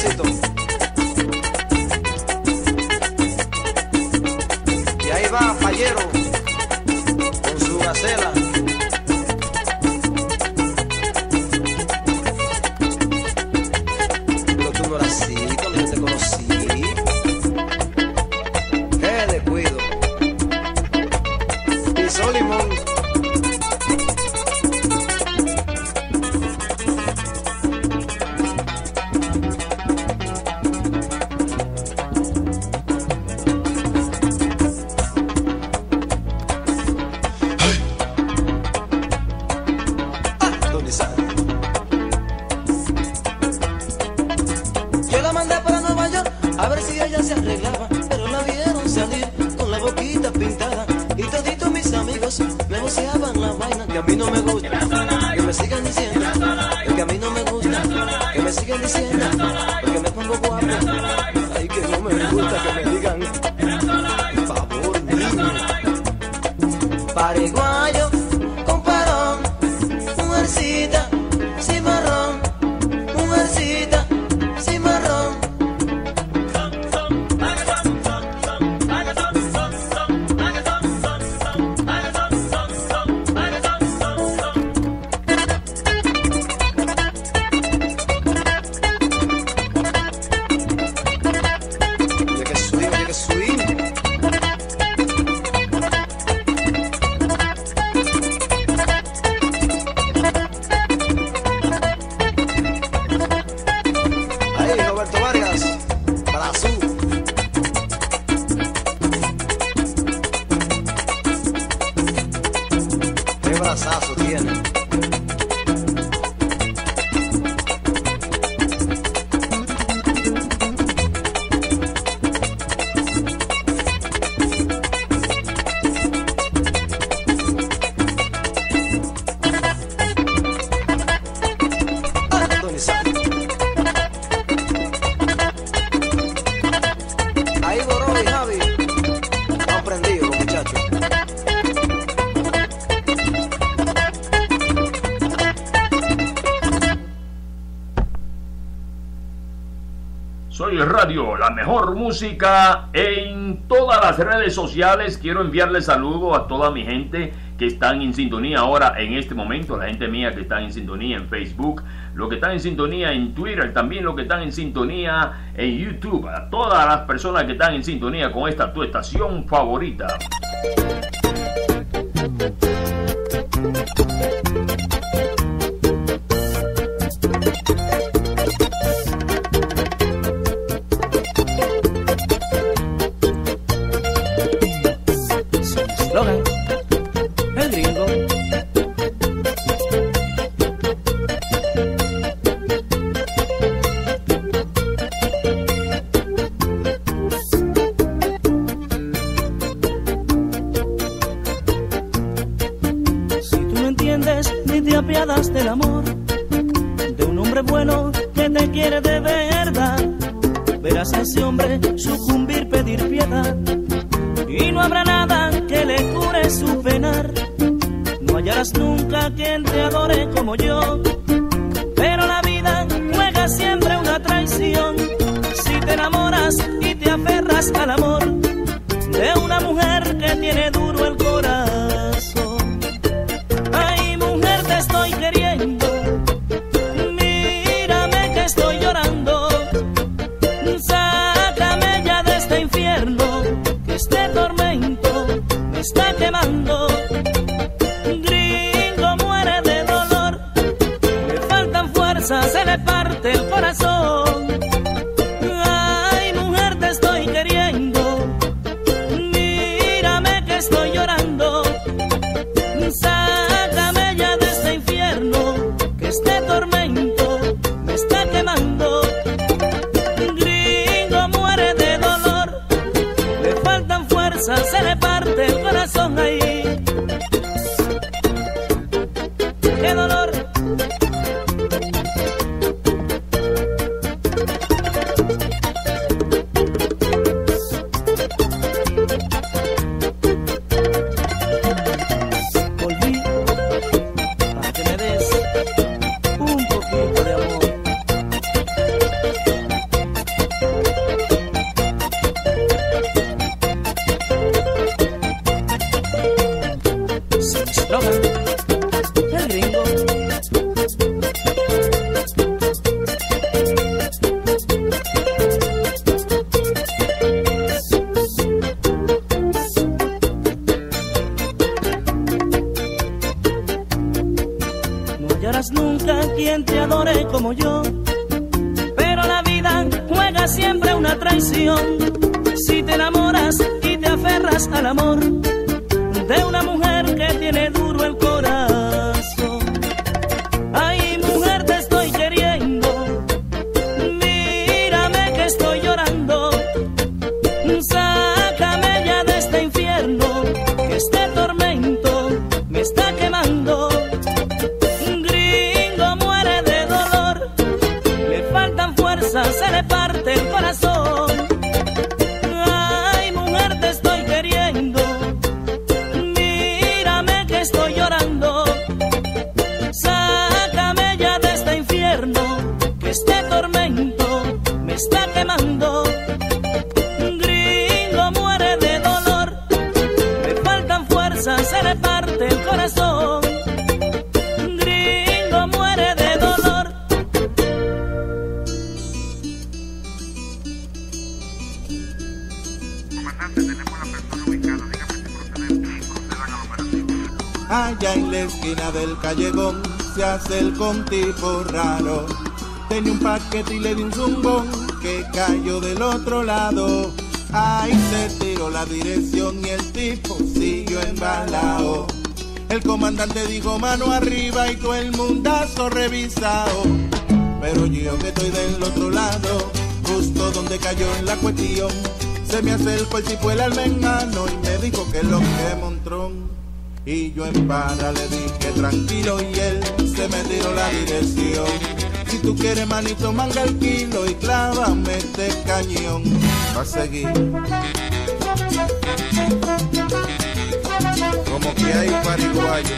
Luisito. Y ahí va Payero con su gacela. Pero tú no eras así cuando yo te conocí. ¡Qué descuido! Pisó limón. Yo la mandé para Nueva York a ver si ella se arreglaba, pero la vieron salir con la boquita pintada y toditos mis amigos me voceaban la vaina. Que a mí no me gusta, que me sigan diciendo, que a mí no me gusta, que me sigan diciendo, porque me pongo guapo. Ay, que no me gusta que me digan, por favor, niño. Paraguayo con parón, mujercita, cimarrón, mujercita, cimarrón. Oye, que swing, oye, que swing. Ahí, Roberto Vargas, Brazú. Qué brazazo tiene. Tony Santos. Ahí Boró y Javi han prendido los muchachos. Soy Radio, la mejor música en todas las redes sociales. Quiero enviarle saludos a toda mi gente que están en sintonía ahora en este momento, la gente mía que está en sintonía en Facebook, los que están en sintonía en Twitter, también los que están en sintonía en YouTube, a todas las personas que están en sintonía con esta tu estación favorita. Logan, el gringo. Si tú no entiendes ni te apiadas del amor de un hombre bueno que te quiere de verdad, verás a ese hombre sucumbir, pedir piedad, y no habrá nada que le cure su penar. No hallarás nunca quien te adore como yo, pero la vida juega siempre una traición. Si te enamoras y te aferras al amor de una mujer que tiene duro el corazón. Ay, mujer, te estoy queriendo, mírame que estoy llorando, sácame ya de este infierno, que este tormento me está quemando. Gringo muere de dolor, le faltan fuerzas, se le parte el corazón. Ay, mujer, te estoy queriendo, quien te adore como yo. Pero la vida juega siempre una traición. Si te enamoras y te aferras al amor de una mujer que tiene duro el corazón. Ay, mujer, te estoy queriendo, mírame que estoy llorando. Sácame ya de este infierno, que este tormento me está quemando. Gringo muere de dolor, le faltan fuerzas, se le parte el corazón. Ay, mujer, te estoy queriendo, mírame que estoy llorando. Sácame ya de este infierno, que este tormento me está quemando. Gringo muere de dolor, le faltan fuerzas, se le parte el corazón. Gringo muere de dolor. Comandante, tenemos la persona ubicada, dígame si proceden y procedan a la operación. Allá en la esquina del callejón se hace el con tipo raro. Tenía un paquete y le di un zumbón que cayó del otro lado. Ahí se tiró la dirección y el tipo siguió embalado. El comandante dijo mano arriba y todo el mundazo revisado. Pero yo que estoy del otro lado, justo donde cayó en la cuestión, se me acercó el tipo el alma en mano y me dijo que lo que montrón. Y yo en para le dije tranquilo y él se me tiró la dirección. Si tú quieres manito manga el kilo y clávame este cañón. Va a seguir como que hay pariguayo.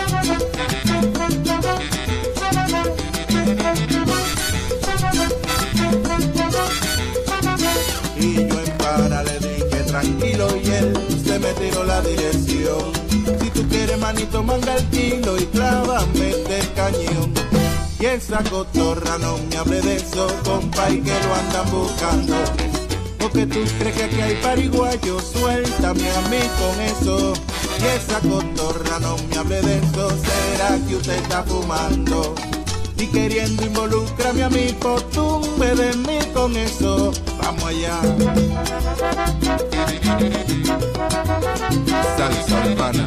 Y yo en para le dije tranquilo y él se me tiró la dirección. Si tú quieres manito manga el kilo y clávame este cañón. Y esa cotorra no me hable de eso, compa, y que lo andan buscando. Porque tú crees que aquí hay pariguayo, suéltame a mí con eso. Y esa cotorra no me hable de eso, será que usted está fumando. Y queriendo involucrarme a mí, pues tumbe de mí con eso. Vamos allá. Salsa urbana.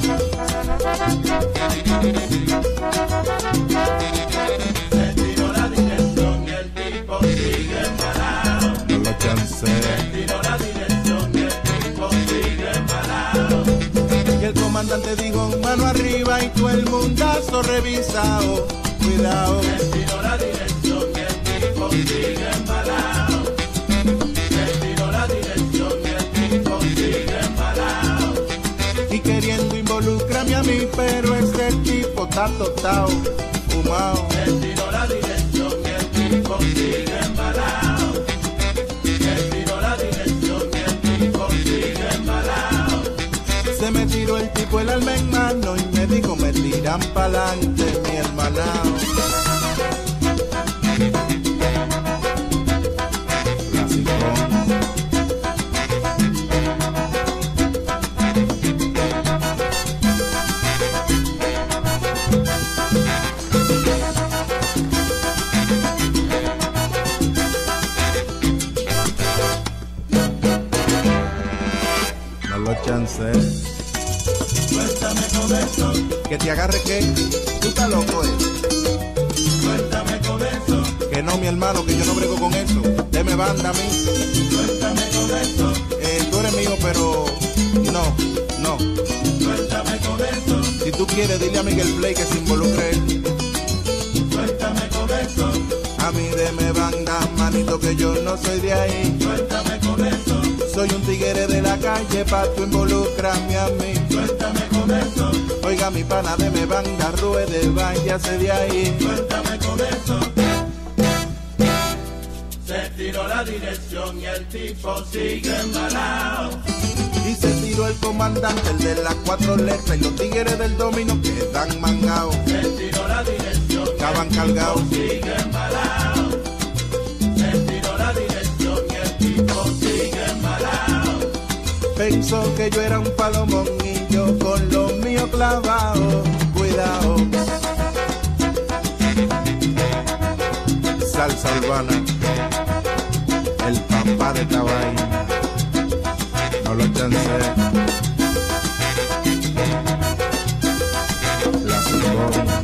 Se tiró la dirección y el tipo sigue embalado. No lo chancé. Se tiró la dirección y el tipo sigue embalado. Y el comandante dijo mano arriba y todo el mundazo revisado. Cuidado. Se tiró la dirección y el tipo sigue embalado. Se tiró la dirección y el tipo sigue embalado. Y queriendo involucrarme a mí, pero ese tipo está tostado, fumado. Se tiró la dirección y el tipo sigue embalado. Se tiró la dirección y el tipo sigue embalado. Se me tiró el tipo el alma en mano y me dijo me tiran pa'lante mi hermanao. Suéltame con eso. Que te agarre que tú estás loco, Suéltame con eso. Que no, mi hermano, que yo no brego con eso. Deme banda a mí. Suéltame con eso. Tú eres mío, pero no. Suéltame con eso. Si tú quieres, dile a Miguel Play que se involucre él. Suéltame con eso. A mí deme banda, manito, que yo no soy de ahí. Suéltame con eso. Soy un tigre de la calle, pa' tú involucrarme a mí. Suéltame con eso. Oiga, mi pana, deme banda, ruede, váyase de ahí. Suéltame con eso. Se tiró la dirección y el tipo sigue embalado. Y se tiró el comandante, el de las 4 letras, y los tigres del dominó quedan mangados. Se tiró la dirección, estaban cargados. Sigue embalado. Se tiró la dirección y el tipo sigue embalado. Pensó que yo era un palomón y yo con lo mío clavado. Cuidado. salsa urbana, el papá de esta vaina, no lo chancé. La Sinfonia.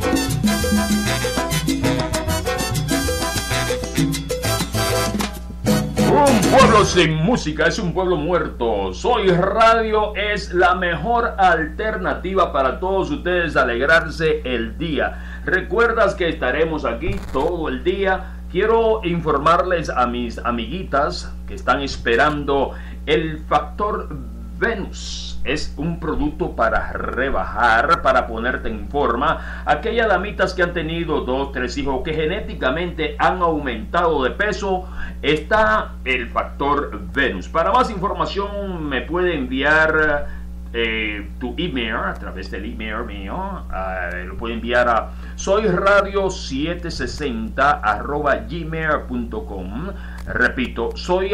Un pueblo sin música es un pueblo muerto. Soy Radio es la mejor alternativa para todos ustedes alegrarse el día. ¿Recuerdas que estaremos aquí todo el día? Quiero informarles a mis amiguitas que están esperando el Factor Venus. Es un producto para rebajar, para ponerte en forma. Aquellas damitas que han tenido 2, 3 hijos, que genéticamente han aumentado de peso, está el Factor Venus. Para más información me puede enviar tu email a través del email mío. Lo puede enviar a soyradio760@gmail.com. Repito,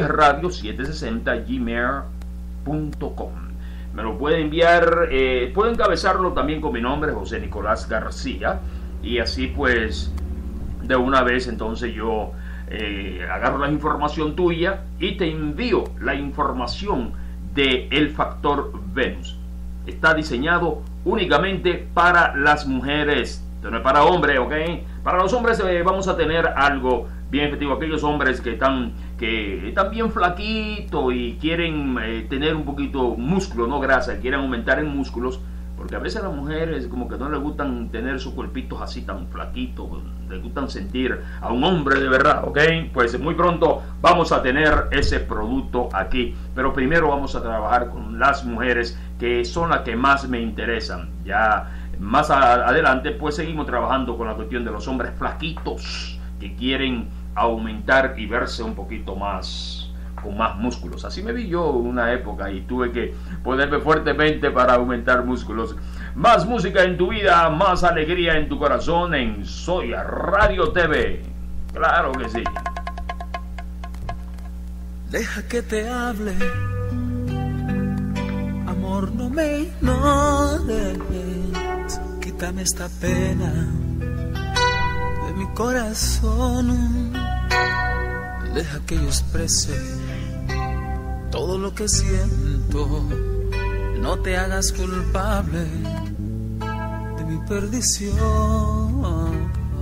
soyradio760@gmail.com. Me lo puede enviar, puede encabezarlo también con mi nombre, José Nicolás García, y así pues de una vez entonces yo agarro la información tuya y te envío la información de el Factor Venus. Está diseñado únicamente para las mujeres, no es para hombres, ¿ok? Para los hombres vamos a tener algo bien efectivo. Aquellos hombres que están bien flaquitos y quieren tener un poquito músculo, no grasa, quieren aumentar en músculos, porque a veces a las mujeres como que no les gustan tener sus cuerpitos así tan flaquitos, les gustan sentir a un hombre de verdad, ¿ok? Pues muy pronto vamos a tener ese producto aquí, pero primero vamos a trabajar con las mujeres, que son las que más me interesan. Ya más adelante pues seguimos trabajando con la cuestión de los hombres flaquitos que quieren aumentar y verse un poquito más, con más músculos. Así me vi yo una época y tuve que ponerme fuertemente para aumentar músculos. Más música en tu vida, más alegría en tu corazón en Soy Radio TV. Claro que sí. Deja que te hable, amor, no me ignores. Quítame esta pena de mi corazón. Deja que yo exprese todo lo que siento. No te hagas culpable de mi perdición.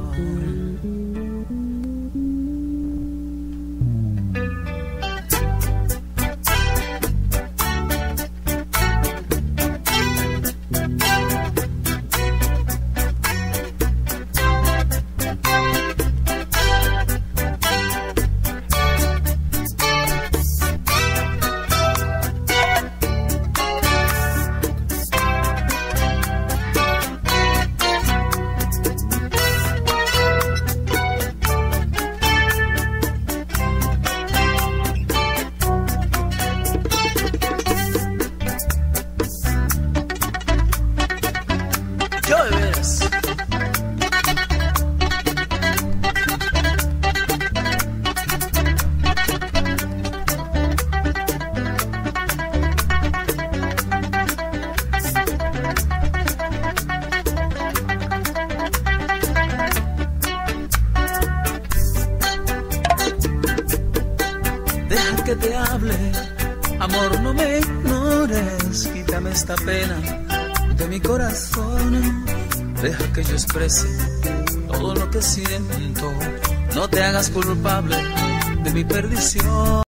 Que te hable, amor, no me ignores. Quítame esta pena de mi corazón. Deja que yo exprese todo lo que siento. No te hagas culpable de mi perdición.